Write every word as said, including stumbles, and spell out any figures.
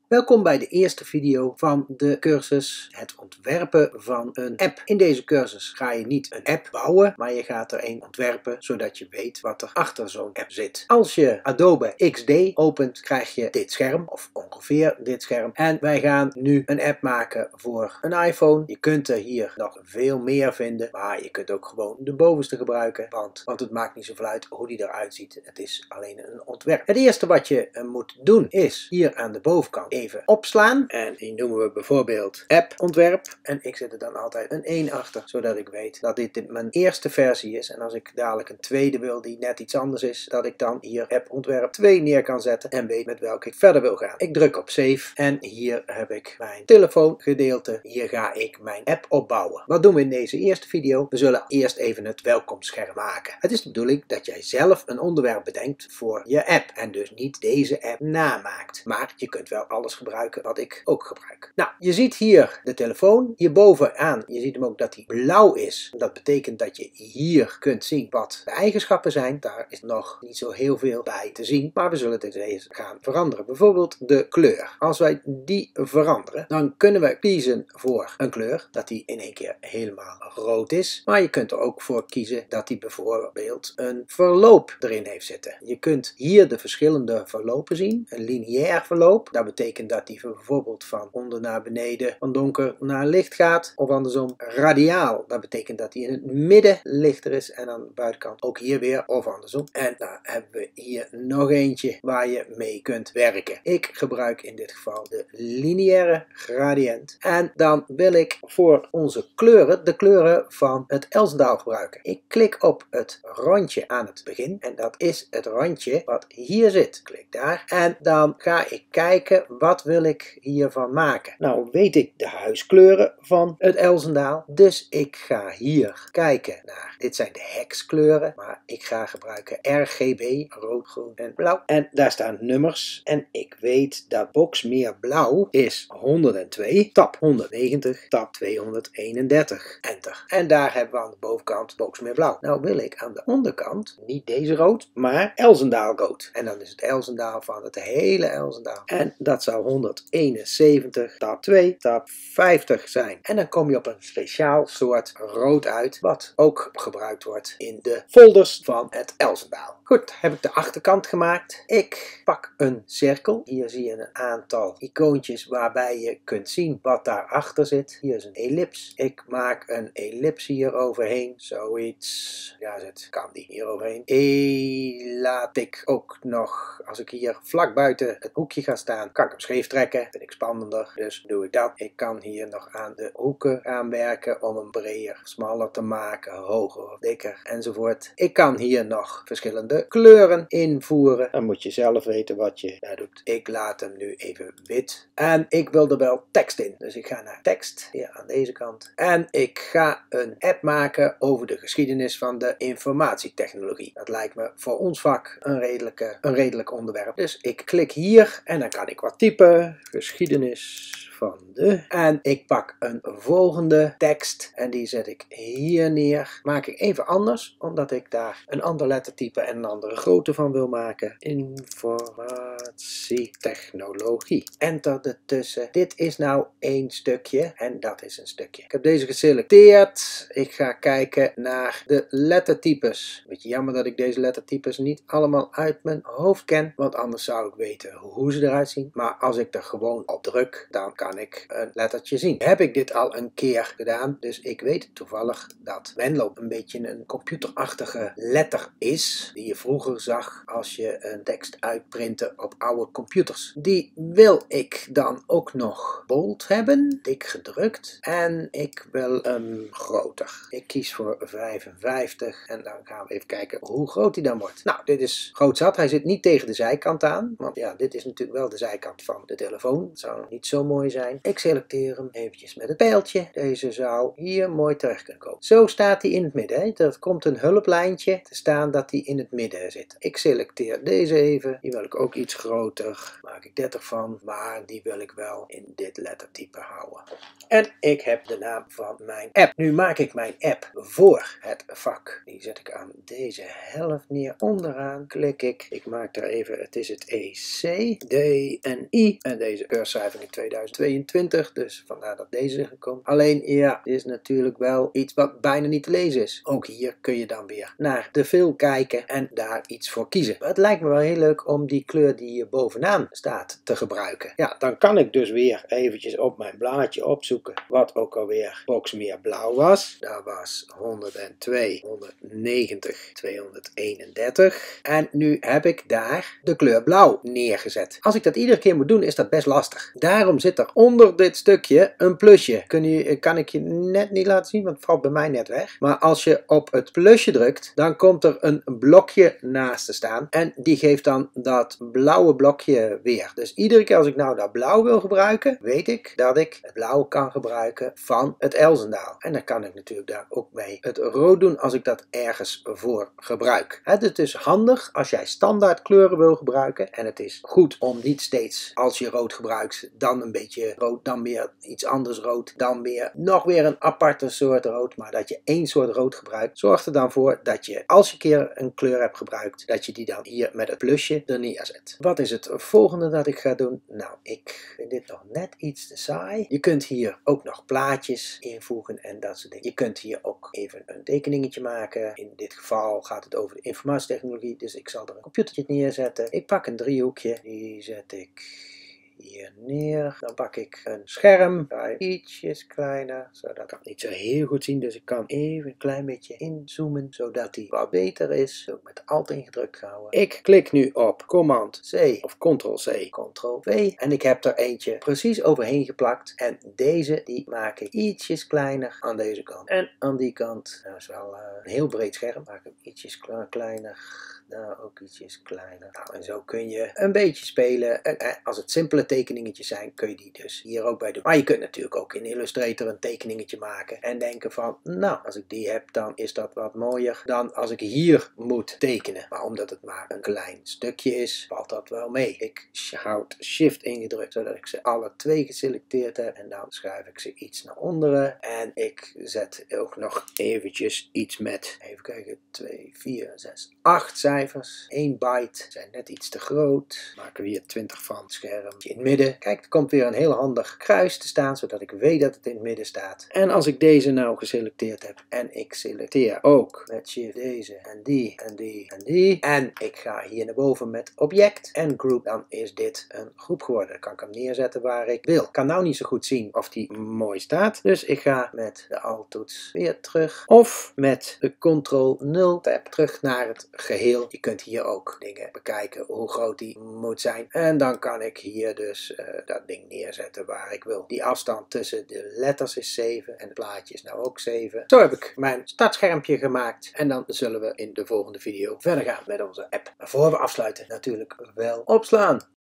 Welkom bij de eerste video van de cursus het ontwerpen van een app. In deze cursus ga je niet een app bouwen, maar je gaat er een ontwerpen zodat je weet wat er achter zo'n app zit. Als je Adobe X D opent, krijg je dit scherm, of ongeveer dit scherm. En wij gaan nu een app maken voor een iPhone. Je kunt er hier nog veel meer vinden, maar je kunt ook gewoon de bovenste gebruiken, want, want het maakt niet zoveel uit hoe die eruit ziet. Het is alleen een ontwerp. Het eerste wat je uh, moet doen is hier aan de bovenkant even opslaan. En die noemen we bijvoorbeeld app ontwerp. En ik zet er dan altijd een één achter, zodat ik weet dat dit, dit mijn eerste versie is. En als ik dadelijk een tweede wil die net iets anders is, dat ik dan hier app ontwerp twee neer kan zetten en weet met welke ik verder wil gaan. Ik druk op save en hier heb ik mijn telefoongedeelte. Hier ga ik mijn app opbouwen. Wat doen we in deze eerste video? We zullen eerst even het welkomstscherm maken. Het is de bedoeling dat jij zelf een onderwerp bedenkt voor je app en dus niet deze app namaakt. Maar je kunt wel alles gebruiken wat ik ook gebruik. Nou, je ziet hier de telefoon. Hierbovenaan, je ziet hem ook dat hij blauw is. Dat betekent dat je hier kunt zien wat de eigenschappen zijn. Daar is nog niet zo heel veel bij te zien, maar we zullen dit eens gaan veranderen. Bijvoorbeeld de kleur. Als wij die veranderen, dan kunnen we kiezen voor een kleur, dat die in één keer helemaal rood is. Maar je kunt er ook voor kiezen dat die bijvoorbeeld een verloop erin heeft zitten. Je kunt hier de verschillende verlopen zien. Een lineair verloop, dat betekent dat die bijvoorbeeld van onder naar beneden, van donker naar licht gaat. Of andersom radiaal, dat betekent dat die in het midden lichter is en aan de buitenkant ook hier weer of andersom. En dan hebben we hier nog eentje waar je mee kunt werken. Ik gebruik in dit geval de lineaire gradient. En dan wil ik voor onze kleuren de kleuren van het Elsendaal gebruiken. Ik klik op het randje aan het begin en dat is het randje wat hier zit. Klik daar en dan ga ik kijken wat wil ik hiervan maken. Nou weet ik de huiskleuren van het Elsendaal, dus ik ga hier kijken naar, dit zijn de hexkleuren, maar ik ga gebruiken R G B, rood, groen en blauw. En daar staan nummers en ik weet dat Boxmeer blauw is honderdtwee, tab honderdnegentig, tab tweehonderdeenendertig, enter. En daar hebben we aan de bovenkant Boxmeer blauw. Nou wil ik aan de onderkant niet deze rood, maar Elsendaal rood. En dan is het Elsendaal van het hele Elsendaal. En dat zou honderdeenenzeventig, tab twee, tab vijftig zijn. En dan kom je op een speciaal soort rood uit, wat ook gebruikt wordt in de folders van het Elsendaal. Goed, heb ik de achterkant gemaakt. Ik pak een cirkel. Hier zie je een aantal icoontjes waarbij je kunt zien wat daarachter zit. Hier is een ellips. Ik maak een ellips hier overheen. Zoiets. Ja, zit. Kan die hier overheen. E laat ik ook nog, als ik hier vlak buiten het hoekje ga staan, kan ik hem scheef trekken. Vind ik spannender. Dus doe ik dat. Ik kan hier nog aan de hoeken gaan werken om hem breder, smaller te maken, hoger of dikker enzovoort. Ik kan hier nog verschillende kleuren invoeren. Dan moet je zelf weten wat je daar doet. Ik laat hem nu even wit. En ik wil er wel tekst in. Dus ik ga naar tekst, hier aan deze kant. En ik ga een app maken over de geschiedenis van de informatietechnologie. Dat lijkt me voor ons vak een, redelijke, een redelijk onderwerp. Dus ik klik hier en dan kan ik wat typen. Geschiedenis van de. En ik pak een volgende tekst en die zet ik hier neer. Maak ik even anders, omdat ik daar een ander lettertype en een andere grootte van wil maken. Informatietechnologie. Enter ertussen. Dit is nou één stukje en dat is een stukje. Ik heb deze geselecteerd. Ik ga kijken naar de lettertypes. Beetje jammer dat ik deze lettertypes niet allemaal uit mijn hoofd ken, want anders zou ik weten hoe ze eruit zien. Maar als ik er gewoon op druk, dan kan kan ik een lettertje zien. Heb ik dit al een keer gedaan, dus ik weet toevallig dat Venlo een beetje een computerachtige letter is, die je vroeger zag als je een tekst uitprintte op oude computers. Die wil ik dan ook nog bold hebben, dik gedrukt, en ik wil hem groter. Ik kies voor vijfenvijftig en dan gaan we even kijken hoe groot die dan wordt. Nou, dit is groot zat. Hij zit niet tegen de zijkant aan, want ja, dit is natuurlijk wel de zijkant van de telefoon. Het zou niet zo mooi zijn zijn. Ik selecteer hem eventjes met het pijltje. Deze zou hier mooi terecht kunnen komen. Zo staat hij in het midden. Hè. Er komt een hulplijntje te staan dat hij in het midden zit. Ik selecteer deze even. Die wil ik ook iets groter. Maak ik dertig van. Maar die wil ik wel in dit lettertype houden. En ik heb de naam van mijn app. Nu maak ik mijn app voor het vak. Die zet ik aan deze helft neer. Onderaan klik ik. Ik maak daar even, het is het E C, D en I. En deze cursuscijfer in tweeduizend tweeëntwintig. Dus vandaar dat deze er komt. Alleen ja, dit is natuurlijk wel iets wat bijna niet te lezen is. Ook hier kun je dan weer naar de film kijken en daar iets voor kiezen. Het lijkt me wel heel leuk om die kleur die hier bovenaan staat te gebruiken. Ja, dan kan ik dus weer eventjes op mijn blaadje opzoeken wat ook alweer Boxmeer blauw was. Dat was honderdtwee, honderdnegentig, tweehonderdeenendertig. En nu heb ik daar de kleur blauw neergezet. Als ik dat iedere keer moet doen, is dat best lastig. Daarom zit er onder dit stukje een plusje. Kun je, kan ik je net niet laten zien, want het valt bij mij net weg. Maar als je op het plusje drukt, dan komt er een blokje naast te staan. En die geeft dan dat blauwe blokje weer. Dus iedere keer als ik nou dat blauw wil gebruiken, weet ik dat ik het blauw kan gebruiken van het Elzendaal. En dan kan ik natuurlijk daar ook mee het rood doen als ik dat ergens voor gebruik. Het is handig als jij standaard kleuren wil gebruiken. En het is goed om niet steeds als je rood gebruikt, dan een beetje rood, dan weer iets anders rood, dan weer nog weer een aparte soort rood. Maar dat je één soort rood gebruikt, zorgt er dan voor dat je als je een keer een kleur hebt gebruikt, dat je die dan hier met het plusje er neerzet. Wat is het volgende dat ik ga doen? Nou, ik vind dit nog net iets te saai. Je kunt hier ook nog plaatjes invoegen en dat soort dingen. Je kunt hier ook even een tekeningetje maken. In dit geval gaat het over de informatietechnologie, dus ik zal er een computertje neerzetten. Ik pak een driehoekje, die zet ik hier neer. Dan pak ik een scherm, ga ietsjes kleiner, zodat ik het niet zo heel goed zien. Dus ik kan even een klein beetje inzoomen, zodat die wat beter is. Ook met Alt ingedrukt houden. Ik klik nu op Command C of Ctrl C, Ctrl V. En ik heb er eentje precies overheen geplakt. En deze, die maak ik ietsjes kleiner aan deze kant. En aan die kant, dat is wel uh, een heel breed scherm, maak ik hem ietsjes kleiner. Nou, ook ietsjes kleiner. Nou, en zo kun je een beetje spelen. En, eh, als het simpele tekeningetjes zijn, kun je die dus hier ook bij doen. Maar je kunt natuurlijk ook in Illustrator een tekeningetje maken. En denken van, nou, als ik die heb, dan is dat wat mooier dan als ik hier moet tekenen. Maar omdat het maar een klein stukje is, valt dat wel mee. Ik houd Shift ingedrukt, zodat ik ze alle twee geselecteerd heb. En dan schuif ik ze iets naar onderen. En ik zet ook nog eventjes iets met, even kijken, twee, vier, zes, acht cijfers. één byte zijn net iets te groot. Maken we hier twintig van. Scherm in het midden. Kijk, er komt weer een heel handig kruis te staan, zodat ik weet dat het in het midden staat. En als ik deze nou geselecteerd heb en ik selecteer ook met Shift deze en die en die en die. En ik ga hier naar boven met object en group, dan is dit een groep geworden. Dan kan ik hem neerzetten waar ik wil. Ik kan nou niet zo goed zien of die mooi staat. Dus ik ga met de Alt-toets weer terug. Of met de Ctrl nul tab terug naar het geheel. Je kunt hier ook dingen bekijken hoe groot die moet zijn. En dan kan ik hier dus uh, dat ding neerzetten waar ik wil. Die afstand tussen de letters is zeven en het plaatje is nou ook zeven. Zo heb ik mijn startschermpje gemaakt. En dan zullen we in de volgende video verder gaan met onze app. Maar voor we afsluiten natuurlijk wel opslaan.